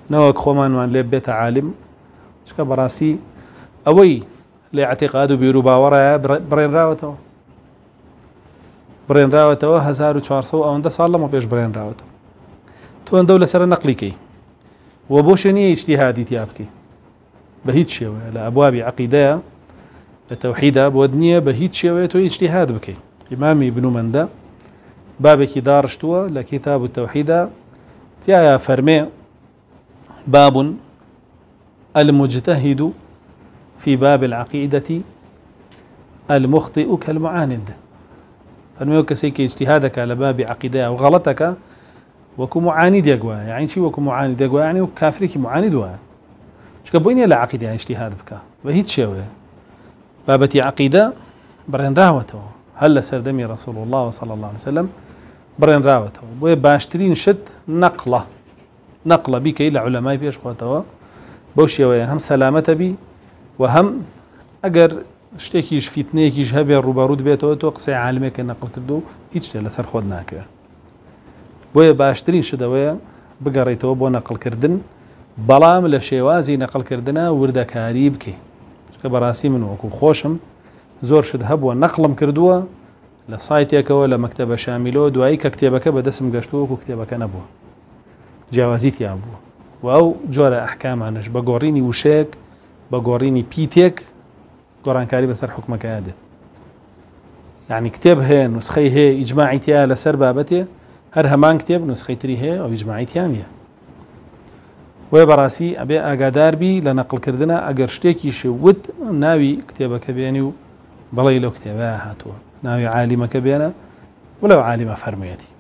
نەوەک خۆمانمان لێ بێتە عالم چکە بەڕاستی ئەوەی لێ اعتقاد و بیر و باوەڕایە بڕێنراوەتەوە 1400 ئەوەندە ساڵ لەمە پێش بڕێنراوەتەوە تۆ ئەندە لەسەر نەقلیکەی و بۆ شوێنیە ئیجتیهادی تیا بکەی بە هیچ شێوەیە لە ئەبوابی عەقیدەیە لە تەوحیدە بۆ نییە بە هیچ شێوەیە تۆ ئیجتیهاد بکەی ئیمامی ابن مەندە بابێکی داڕشتووە لە کتاب التەوحیدە تایە فەرمێ باب المجتهد في باب العقيدة المخطئ كالمعاند فەرمێ کەسێکی اجتهادەکە لە بابی عەقیدەیە و غەڵەتەکە وەکو معاندێک وایە یعنی چی وەکو معاندێک وایە یعنی کافرێکی معاند وایە چکە بۆی نییە لە عەقیدە اجتهاد بکە بە هیچ شێوەیە بابەتی عەقیدە بڕێنراوەتەوە هەر لە سەردەمی رەسوڵ الله صلی الله عليه وسلم بڕێنراوەتەوە بۆیە باشترین شت نەقڵە بیکەی لە عولەمای پێش خۆتەوە بەو شێوەیە هەم سەلامەتە بی و هەم ئەگەر شتێکیش فیتنەیەکیش هەبێ ڕوبەڕوود بێتەوە تۆ قسەی عالمێکە نەقڵ کردو و هیچ شتێ لەسەر خۆت ناکەوێت بۆیە باشترین شتەوەیە بگەڕێیتەوە بۆ نەقڵکردن بەڵام لە شێوازی نەقڵکردنە وردەکاری بکەی چکە بەڕاستی من وەکو خۆشم زۆر شت هەبووە نەقڵم کردووە لە سایتێکەوە لە مەکتەبە شامیلەوە دوایی کە کتێبەکە بەدەستم گەشتووە وەکو کتێبەکە نەبووە جیاوازی تیا بووە و ئەو جۆرە ئەحکامانش بە گۆڕینی وشەیەک بە گۆڕینی پیتێک گۆڕانکاری بەسەر حکومەکەیە دێت یعنی کتێب هەیە نوسخەی هەیە ئیجماعی تیا لەسەر بابەتێ هەر هەمان کتێب نوسخەی تری هەیە ئەو ئیجماعی تیان نیە وێ بەڕاستی ئەبێ ئاگاداربی لە نەقڵکردنە ئەگەر شتێکی شوت ناوی کتێبەکە بێنی و بەڵێ لەو کتێبە هاتووە ناوی عالیمەکە بێنە وەلەو عالیمە فەرموویەتی